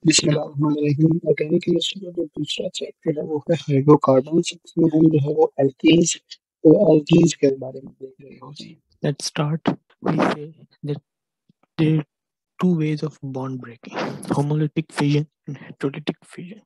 बिस्मिल्लाहिर्रहमानिर्रहीम। Organic chemistry का जो दूसरा चैप्टर है वो है हाइड्रोकार्बन्स। इसमें हम जो है वो एल्कीन्स के बारे में देख रहे होंगे। Let's start. We say that there are two ways of bond breaking: homolytic fission and heterolytic fission.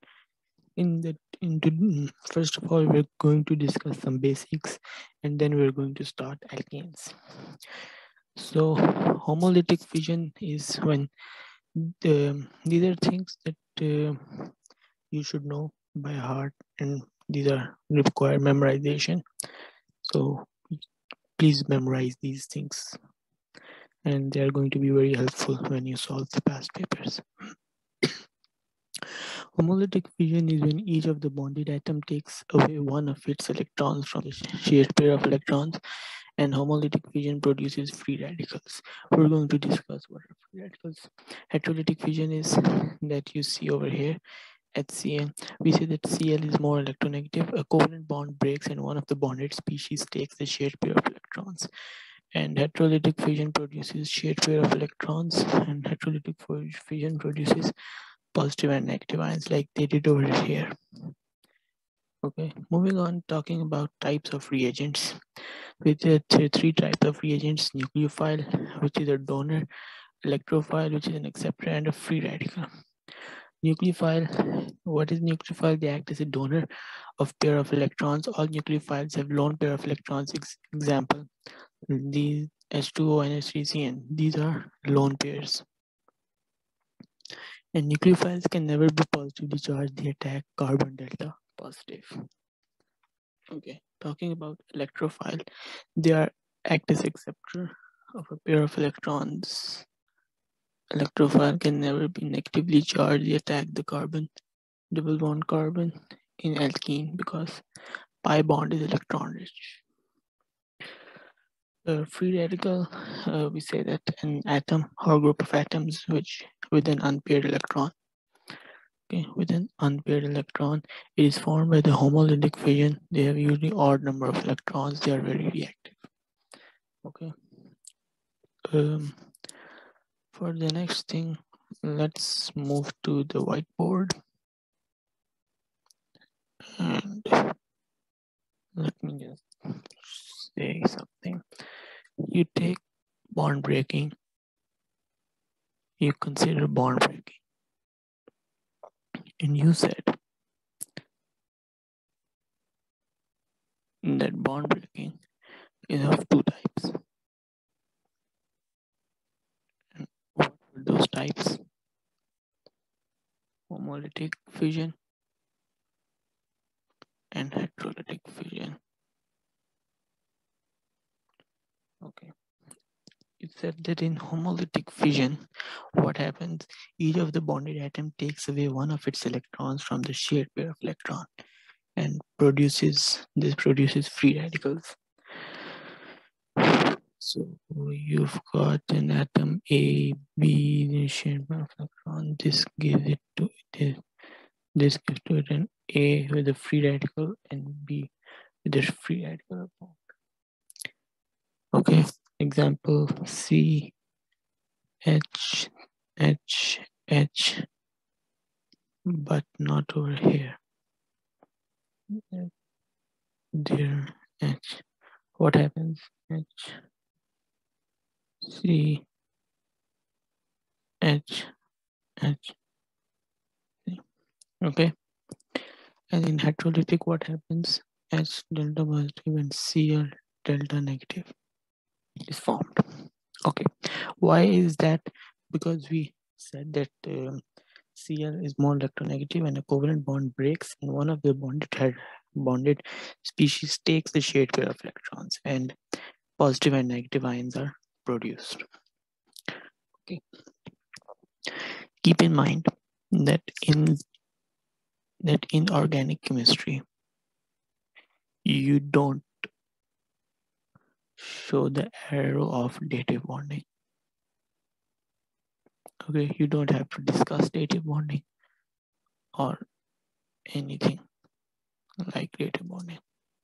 First of all, we're going to discuss some basics, and then we're going to start alkanes. So, homolytic fission is when these are things that you should know by heart, and these are require memorization. So, please memorize these things, and they are going to be very helpful when you solve the past papers. Homolytic fission is when each of the bonded atom takes away one of its electrons from the shared pair of electrons, and homolytic fission produces free radicals. We're going to discuss what are free radicals. Heterolytic fission is that you see over here, HCl. We say that Cl is more electronegative. A covalent bond breaks and one of the bonded species takes the shared pair of electrons. And heterolytic fission produces shared pair of electrons, and heterolytic fission produces positive and negative ions like they did over here. Okay, moving on, talking about types of reagents. With three types of reagents: nucleophile, which is a donor; electrophile, which is an acceptor; and a free radical. Nucleophile, what is nucleophile? They act as a donor of pair of electrons. All nucleophiles have lone pair of electrons. Example, these H2O and H3CN. These are lone pairs. And nucleophiles can never be positively charged. They attack carbon delta positive. Okay, talking about electrophile, they are act as acceptor of a pair of electrons. Electrophile can never be negatively charged. They attack the carbon, double bond carbon in alkene because pi bond is electron rich. Free radical, we say that an atom or group of atoms which with an unpaired electron. Okay, with an unpaired electron, it is formed by the homolytic fission. They have usually odd number of electrons. They are very reactive. Okay. For the next thing, let's move to the whiteboard. And let me just say something. You take bond breaking. You consider bond breaking. And you said that bond breaking is of two types. And what were those types? Homolytic fission and heterolytic fission. Okay. It said that in homolytic fission, what happens? Each of the bonded atom takes away one of its electrons from the shared pair of electrons and produces free radicals. So you've got an atom A, B, the shared pair of electron. This gives it to it. This gives to it an A with a free radical and B with a free radical. Okay, example C, H, H, H, but not over here. There, H. What happens? H, C, H, H. Okay. And in heterolytic, what happens? H delta positive and Cl delta negative is formed. Okay. Why is that? Because we said that Cl is more electronegative and a covalent bond breaks and one of the bonded species takes the shared pair of electrons and positive and negative ions are produced. Okay. Keep in mind that in organic chemistry, you don't show the arrow of dative bonding. Okay, you don't have to discuss dative bonding or anything like dative bonding.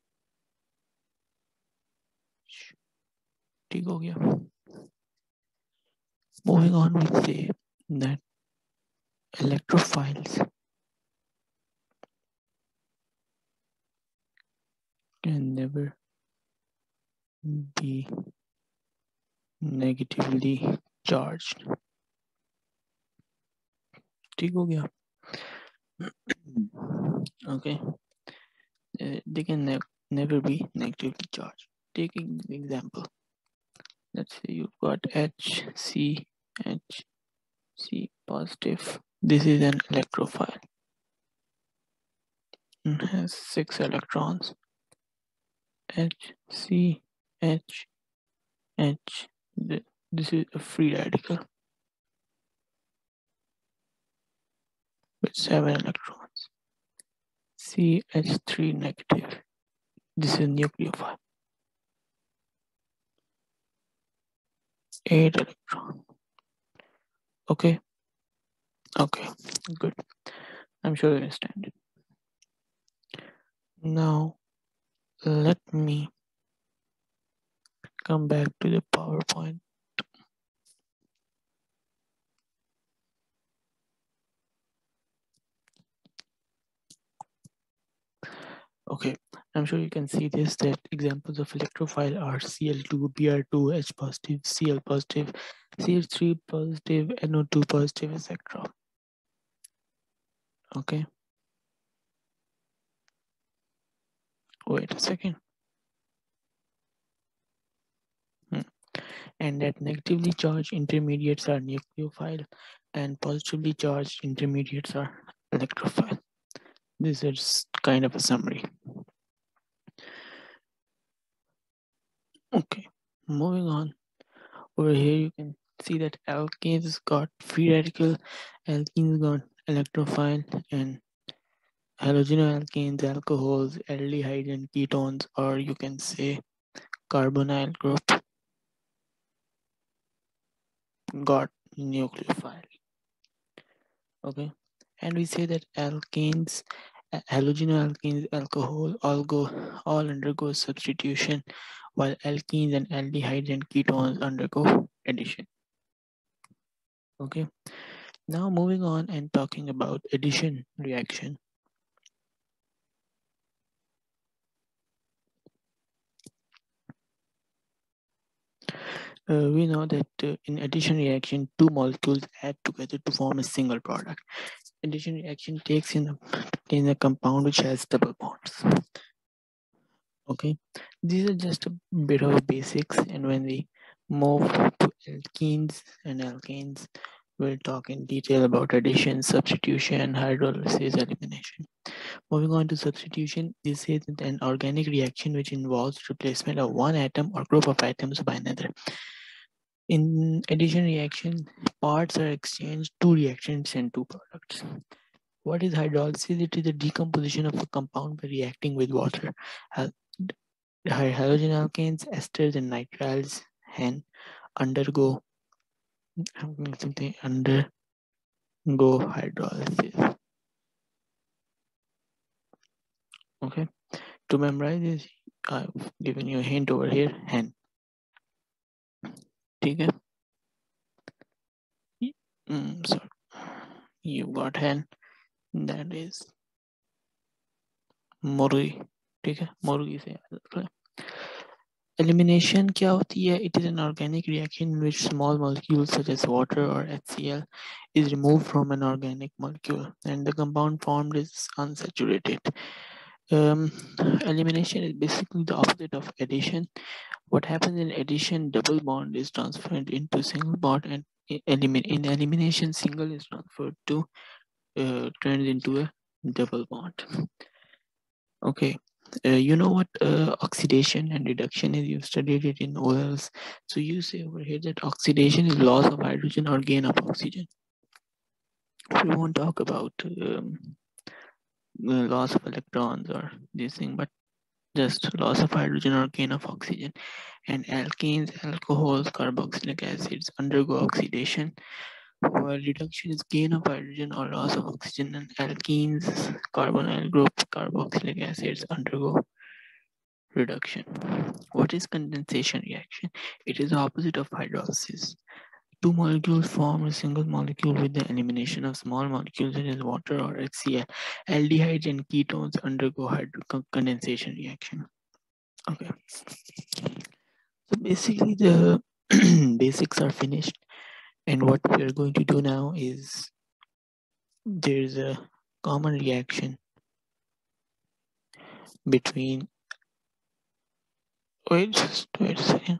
ठीक हो गया. Moving on, we say that electrophiles can never be negatively charged. ठीक हो गया? Okay. They can never be negatively charged. Taking an example, let's say you've got HC, HC positive. This is an electrophile and has 6 electrons. HC, H, H. This is a free radical with 7 electrons. CH3 negative. This is nucleophile. 8 electron. Okay. Okay. Good. I'm sure you understand it. Now let me come back to the PowerPoint. Okay, I'm sure you can see this, that examples of electrophile are Cl2, Br2, H positive, Cl positive, CH3 positive, NO2 positive, etc. Okay, wait a second. And that negatively charged intermediates are nucleophile and positively charged intermediates are electrophile. This is kind of a summary. Okay, moving on. Over here you can see that alkanes got free radical, alkenes got electrophile, and halogenoalkanes, alcohols, aldehydes, and ketones, or you can say carbonyl group, got nucleophile. Okay, and we say that alkanes, halogenoalkanes, alcohol, all undergo substitution, while alkenes and aldehydes and ketones undergo addition. Okay, now moving on and talking about addition reaction. We know that in addition reaction, two molecules add together to form a single product. Addition reaction takes in a compound which has double bonds. Okay, these are just a bit of basics, and when we move to alkenes and alkanes, we'll talk in detail about addition, substitution, hydrolysis, elimination. Moving on to substitution, this is an organic reaction which involves replacement of one atom or group of atoms by another. In addition reaction, parts are exchanged, two reactions and two products. What is hydrolysis? It is the decomposition of a compound by reacting with water. Halogen alkanes, esters, and nitriles and undergo hydrolysis. Okay, to memorize this, I've given you a hint over here. Hen. Okay. Sorry, you got hen. That is मुर्गी. ठीक है, मुर्गी से याद रखें. Elimination क्या होती है? It is an organic reaction in which small molecules such as water or HCl is removed from an organic molecule and the compound formed is unsaturated. Elimination is basically the opposite of addition. What happens in addition, double bond is transferred into single bond, and in elimination, single is transferred to turns into a double bond. Okay. You know what oxidation and reduction is? You've studied it in OLs. So you say over here that oxidation is loss of hydrogen or gain of oxygen. We won't talk about loss of electrons or this thing, but just loss of hydrogen or gain of oxygen. And alkanes, alcohols, carboxylic acids undergo oxidation, while reduction is gain of hydrogen or loss of oxygen, and alkenes, carbonyl group, carboxylic acids undergo reduction. What is condensation reaction? It is the opposite of hydrolysis. Two molecules form a single molecule with the elimination of small molecules such as water or HCl. Aldehydes and ketones undergo condensation reaction. Okay. So basically the basics are finished, and what we are going to do now is there's a common reaction between just wait a second.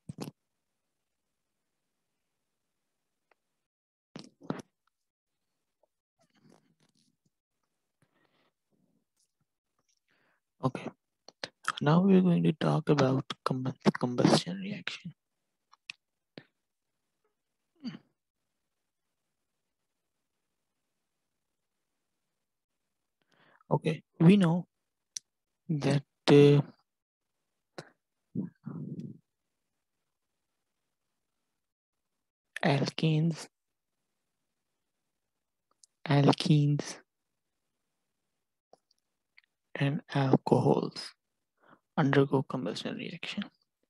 Okay, now we're going to talk about combustion reaction. Okay, we know that alkanes, alkenes, and alcohols undergo combustion reaction.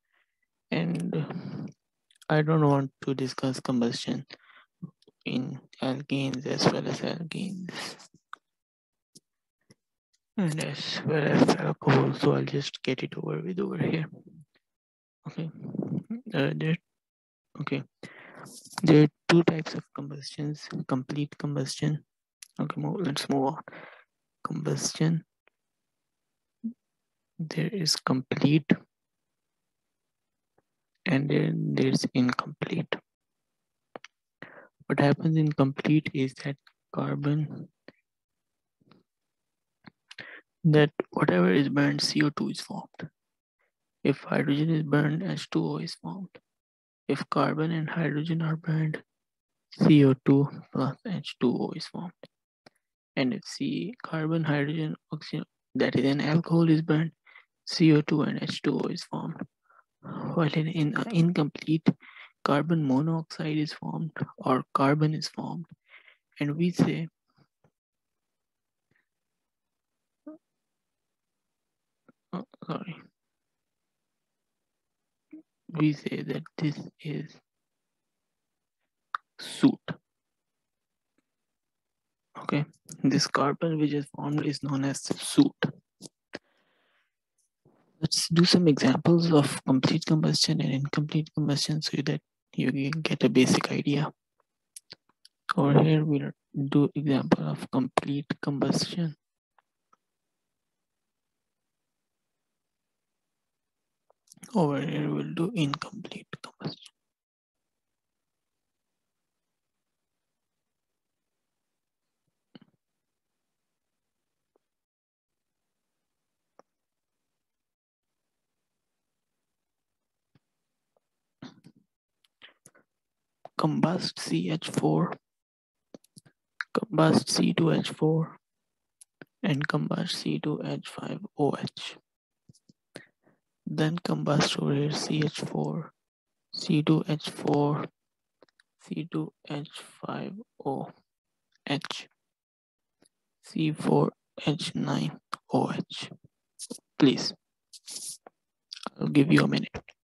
And I don't want to discuss combustion in alkenes as well as alkenes and as well as alcohol, so I'll just get it over with over here. Okay. Okay. There are two types of combustions: complete combustion. Okay, let's move on. Combustion. There is complete, and then there's incomplete. What happens in complete is that carbon, that whatever is burned, CO2 is formed. If hydrogen is burned, H2O is formed. If carbon and hydrogen are burned, CO2 plus H2O is formed. And if carbon, hydrogen, oxygen, that is an alcohol is burned, CO2 and H2O is formed. While in incomplete, carbon monoxide is formed or carbon is formed. And we say, we say that this is soot. Okay, this carbon which is formed is known as soot. Let's do some examples of complete combustion and incomplete combustion so that you can get a basic idea. Over here we'll do example of complete combustion. Over here we'll do incomplete combustion. Combust CH4, combust C2H4, and combust C2H5OH. Then combust over here CH4, C2H4, C2H5OH, C4H9OH. Please, I'll give you a minute.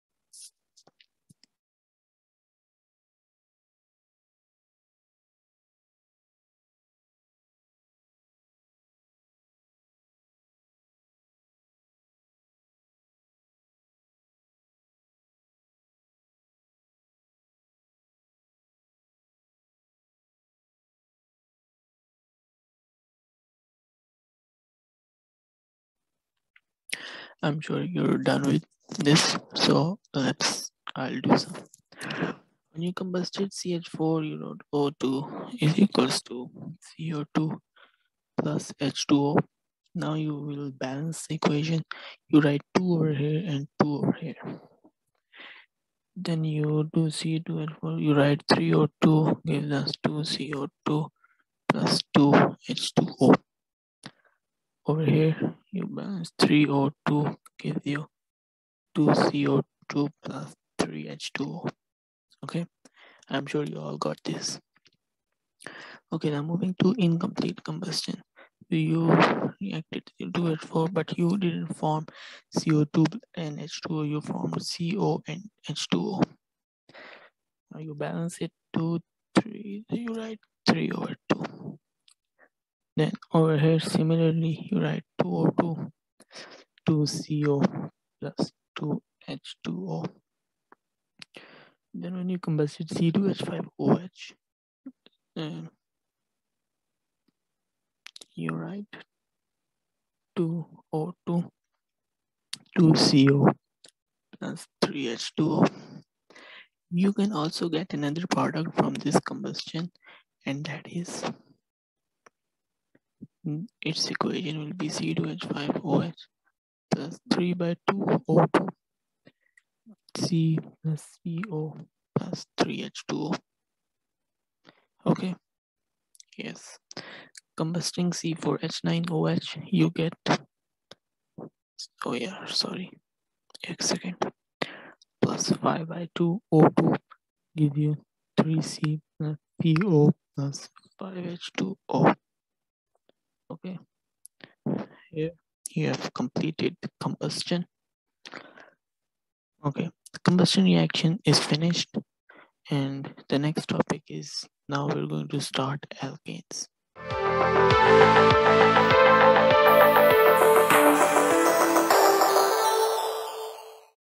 I'm sure you're done with this, so I'll do some. When you combusted CH4, you wrote O2 is equals to CO2 plus H2O. Now you will balance the equation. You write 2 over here and 2 over here. Then you do C2H4, you write 3O2 gives us 2CO2 plus 2H2O. Over here, you balance 3O2 gives you 2CO2 plus 3H2O. Okay, I'm sure you all got this. Okay, now moving to incomplete combustion. You reacted to H4, but you didn't form CO2 and H2O, you formed CO and H2O. Now you balance it 2, 3, you write 3 over 2. Then over here, similarly, you write 2O2, 2CO plus 2H2O. Then when you combust it, C2H5OH, and you write 2O2, 2CO plus 3H2O. You can also get another product from this combustion, and that is its equation will be C2H5OH plus 3 by 2 O2 C plus CO plus 3H2O. Okay, yes. Combusting C4H9OH, you get, oh yeah, sorry, a second, plus 5 by 2 O2 give you 3C plus PO plus 5H2O. Okay, here you have completed the combustion. Okay, the combustion reaction is finished, and the next topic is now we're going to start alkanes.